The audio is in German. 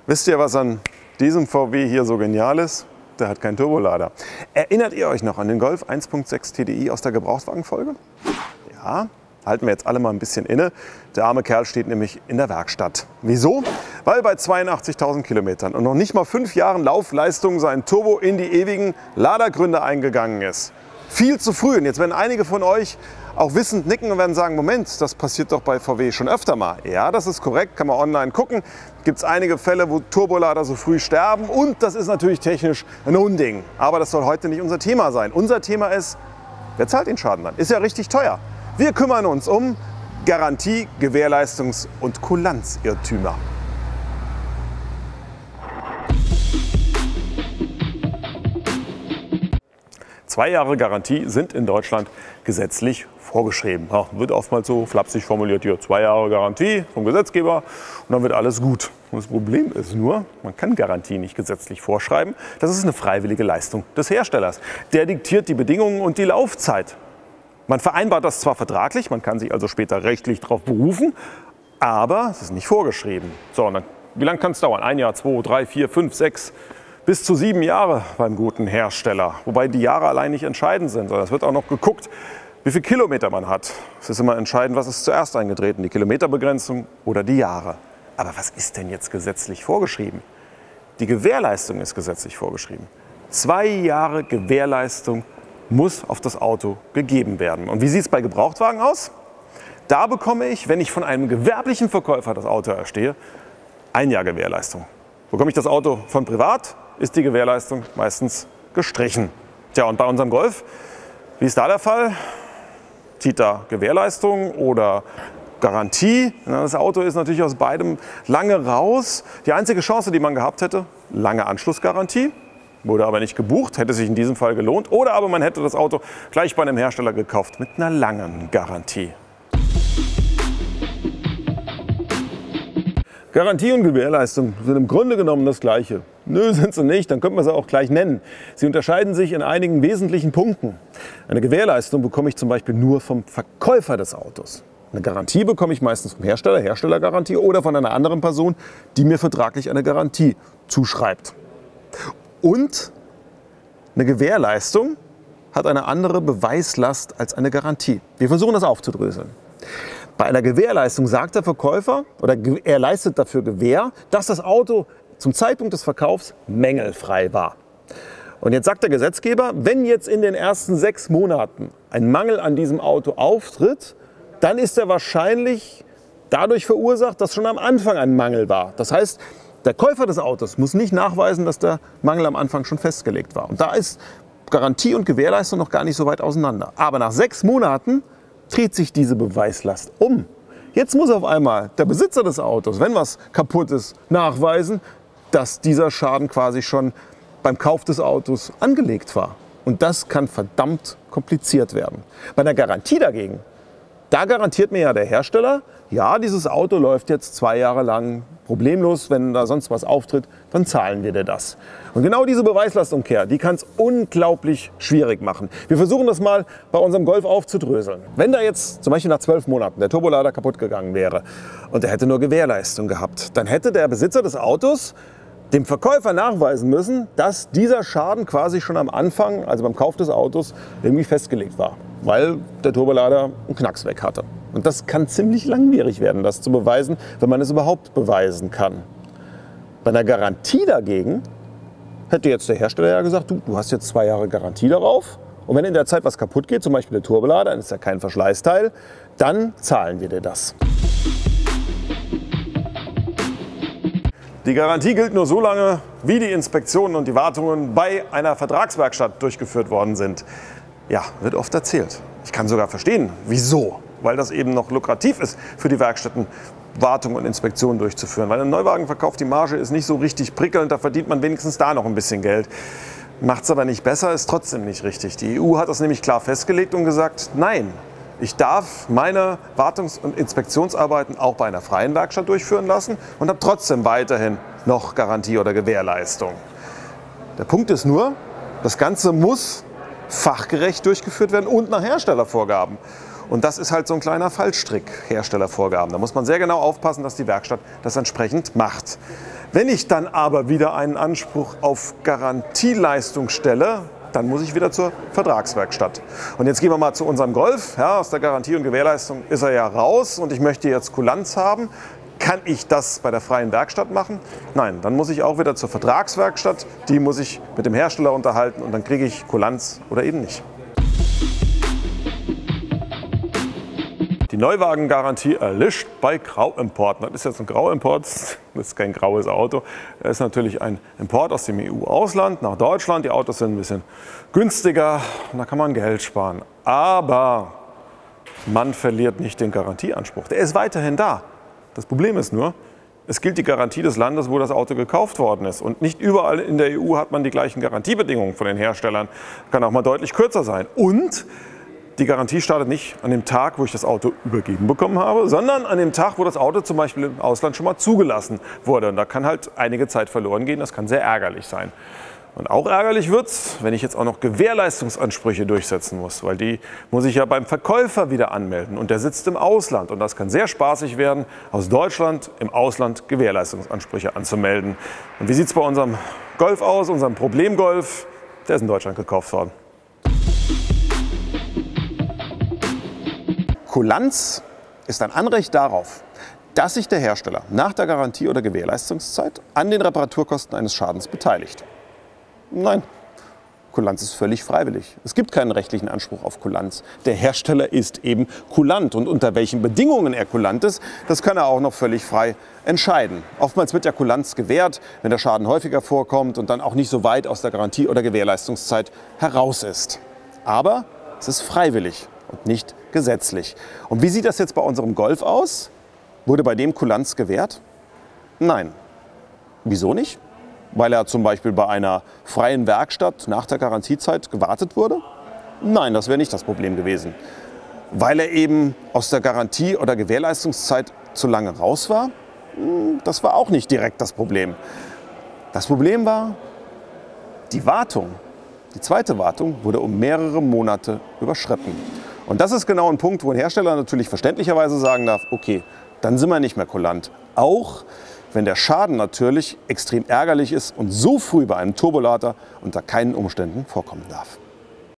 Wisst ihr, was an diesem VW hier so genial ist? Der hat keinen Turbolader. Erinnert ihr euch noch an den Golf 1.6 TDI aus der Gebrauchtwagenfolge? Ja, halten wir jetzt alle mal ein bisschen inne. Der arme Kerl steht nämlich in der Werkstatt. Wieso? Weil bei 82.000 Kilometern und noch nicht mal 5 Jahren Laufleistung sein Turbo in die ewigen Ladergründe eingegangen ist. Viel zu früh. Und jetzt werden einige von euch auch wissend nicken und werden sagen, Moment, das passiert doch bei VW schon öfter mal. Ja, das ist korrekt, kann man online gucken. Gibt es einige Fälle, wo Turbolader so früh sterben und das ist natürlich technisch ein Unding. Aber das soll heute nicht unser Thema sein. Unser Thema ist, wer zahlt den Schaden dann? Ist ja richtig teuer. Wir kümmern uns um Garantie-, Gewährleistungs- und Kulanzirrtümer. Zwei Jahre Garantie sind in Deutschland gesetzlich vorgeschrieben. Ja, wird oftmals so flapsig formuliert, hier 2 Jahre Garantie vom Gesetzgeber und dann wird alles gut. Und das Problem ist nur, man kann Garantie nicht gesetzlich vorschreiben. Das ist eine freiwillige Leistung des Herstellers. Der diktiert die Bedingungen und die Laufzeit. Man vereinbart das zwar vertraglich, man kann sich also später rechtlich darauf berufen, aber es ist nicht vorgeschrieben. So, und dann, wie lange kann es dauern? 1 Jahr, 2, 3, 4, 5, 6, bis zu 7 Jahre beim guten Hersteller. Wobei die Jahre allein nicht entscheidend sind, sondern es wird auch noch geguckt, wie viele Kilometer man hat. Es ist immer entscheidend, was ist zuerst eingetreten, die Kilometerbegrenzung oder die Jahre. Aber was ist denn jetzt gesetzlich vorgeschrieben? Die Gewährleistung ist gesetzlich vorgeschrieben. 2 Jahre Gewährleistung muss auf das Auto gegeben werden. Und wie sieht es bei Gebrauchtwagen aus? Da bekomme ich, wenn ich von einem gewerblichen Verkäufer das Auto erstehe, 1 Jahr Gewährleistung. Bekomme ich das Auto von privat, ist die Gewährleistung meistens gestrichen. Tja, und bei unserem Golf, wie ist da der Fall? Zieht da Gewährleistung oder Garantie? Das Auto ist natürlich aus beidem lange raus. Die einzige Chance, die man gehabt hätte, lange Anschlussgarantie. Wurde aber nicht gebucht, hätte sich in diesem Fall gelohnt. Oder aber man hätte das Auto gleich bei einem Hersteller gekauft mit einer langen Garantie. Garantie und Gewährleistung sind im Grunde genommen das Gleiche. Nö, sind sie nicht, dann könnte man sie auch gleich nennen. Sie unterscheiden sich in einigen wesentlichen Punkten. Eine Gewährleistung bekomme ich zum Beispiel nur vom Verkäufer des Autos. Eine Garantie bekomme ich meistens vom Hersteller, Herstellergarantie, oder von einer anderen Person, die mir vertraglich eine Garantie zuschreibt. Und eine Gewährleistung hat eine andere Beweislast als eine Garantie. Wir versuchen das aufzudröseln. Bei einer Gewährleistung sagt der Verkäufer, oder er leistet dafür Gewähr, dass das Auto zum Zeitpunkt des Verkaufs mängelfrei war. Und jetzt sagt der Gesetzgeber, wenn jetzt in den ersten 6 Monaten ein Mangel an diesem Auto auftritt, dann ist er wahrscheinlich dadurch verursacht, dass schon am Anfang ein Mangel war. Das heißt, der Käufer des Autos muss nicht nachweisen, dass der Mangel am Anfang schon festgelegt war. Und da ist Garantie und Gewährleistung noch gar nicht so weit auseinander. Aber nach 6 Monaten dreht sich diese Beweislast um. Jetzt muss auf einmal der Besitzer des Autos, wenn was kaputt ist, nachweisen, dass dieser Schaden quasi schon beim Kauf des Autos angelegt war. Und das kann verdammt kompliziert werden. Bei einer Garantie dagegen, da garantiert mir ja der Hersteller, ja, dieses Auto läuft jetzt 2 Jahre lang problemlos, wenn da sonst was auftritt, dann zahlen wir dir das. Und genau diese Beweislastumkehr, die kann es unglaublich schwierig machen. Wir versuchen das mal bei unserem Golf aufzudröseln. Wenn da jetzt zum Beispiel nach 12 Monaten der Turbolader kaputt gegangen wäre und er hätte nur Gewährleistung gehabt, dann hätte der Besitzer des Autos dem Verkäufer nachweisen müssen, dass dieser Schaden quasi schon am Anfang, also beim Kauf des Autos, irgendwie festgelegt war, weil der Turbolader einen Knacks weg hatte. Und das kann ziemlich langwierig werden, das zu beweisen, wenn man es überhaupt beweisen kann. Bei einer Garantie dagegen hätte jetzt der Hersteller ja gesagt, du hast jetzt 2 Jahre Garantie darauf und wenn in der Zeit was kaputt geht, zum Beispiel der Turbolader, dann ist ja kein Verschleißteil, dann zahlen wir dir das. Die Garantie gilt nur so lange, wie die Inspektionen und die Wartungen bei einer Vertragswerkstatt durchgeführt worden sind. Ja, wird oft erzählt. Ich kann sogar verstehen, wieso. Weil das eben noch lukrativ ist für die Werkstätten, Wartung und Inspektionen durchzuführen. Weil im Neuwagenverkauf die Marge ist nicht so richtig prickelnd, da verdient man wenigstens da noch ein bisschen Geld. Macht es aber nicht besser, ist trotzdem nicht richtig. Die EU hat das nämlich klar festgelegt und gesagt, nein, ich darf meine Wartungs- und Inspektionsarbeiten auch bei einer freien Werkstatt durchführen lassen und habe trotzdem weiterhin noch Garantie oder Gewährleistung. Der Punkt ist nur, das Ganze muss fachgerecht durchgeführt werden und nach Herstellervorgaben. Und das ist halt so ein kleiner Fallstrick, Herstellervorgaben. Da muss man sehr genau aufpassen, dass die Werkstatt das entsprechend macht. Wenn ich dann aber wieder einen Anspruch auf Garantieleistung stelle, dann muss ich wieder zur Vertragswerkstatt. Und jetzt gehen wir mal zu unserem Golf. Ja, aus der Garantie und Gewährleistung ist er ja raus und ich möchte jetzt Kulanz haben. Kann ich das bei der freien Werkstatt machen? Nein, dann muss ich auch wieder zur Vertragswerkstatt. Die muss ich mit dem Hersteller unterhalten und dann kriege ich Kulanz oder eben nicht. Die Neuwagengarantie erlischt bei Grauimporten. Das ist jetzt ein Grauimport, das ist kein graues Auto. Das ist natürlich ein Import aus dem EU-Ausland nach Deutschland. Die Autos sind ein bisschen günstiger und da kann man Geld sparen. Aber man verliert nicht den Garantieanspruch. Der ist weiterhin da. Das Problem ist nur, es gilt die Garantie des Landes, wo das Auto gekauft worden ist. Und nicht überall in der EU hat man die gleichen Garantiebedingungen von den Herstellern. Kann auch mal deutlich kürzer sein. Und die Garantie startet nicht an dem Tag, wo ich das Auto übergeben bekommen habe, sondern an dem Tag, wo das Auto zum Beispiel im Ausland schon mal zugelassen wurde. Und da kann halt einige Zeit verloren gehen. Das kann sehr ärgerlich sein. Und auch ärgerlich wird's, wenn ich jetzt auch noch Gewährleistungsansprüche durchsetzen muss, weil die muss ich ja beim Verkäufer wieder anmelden und der sitzt im Ausland. Und das kann sehr spaßig werden, aus Deutschland im Ausland Gewährleistungsansprüche anzumelden. Und wie sieht es bei unserem Golf aus, unserem Problemgolf? Der ist in Deutschland gekauft worden. Kulanz ist ein Anrecht darauf, dass sich der Hersteller nach der Garantie- oder Gewährleistungszeit an den Reparaturkosten eines Schadens beteiligt. Nein, Kulanz ist völlig freiwillig. Es gibt keinen rechtlichen Anspruch auf Kulanz. Der Hersteller ist eben kulant und unter welchen Bedingungen er kulant ist, das kann er auch noch völlig frei entscheiden. Oftmals wird ja Kulanz gewährt, wenn der Schaden häufiger vorkommt und dann auch nicht so weit aus der Garantie- oder Gewährleistungszeit heraus ist. Aber es ist freiwillig und nicht gesetzlich. Und wie sieht das jetzt bei unserem Golf aus? Wurde bei dem Kulanz gewährt? Nein. Wieso nicht? Weil er zum Beispiel bei einer freien Werkstatt nach der Garantiezeit gewartet wurde? Nein, das wäre nicht das Problem gewesen. Weil er eben aus der Garantie- oder Gewährleistungszeit zu lange raus war? Das war auch nicht direkt das Problem. Das Problem war die Wartung. Die zweite Wartung wurde um mehrere Monate überschritten. Und das ist genau ein Punkt, wo ein Hersteller natürlich verständlicherweise sagen darf, okay, dann sind wir nicht mehr kulant. Auch wenn der Schaden natürlich extrem ärgerlich ist und so früh bei einem Turbolader unter keinen Umständen vorkommen darf.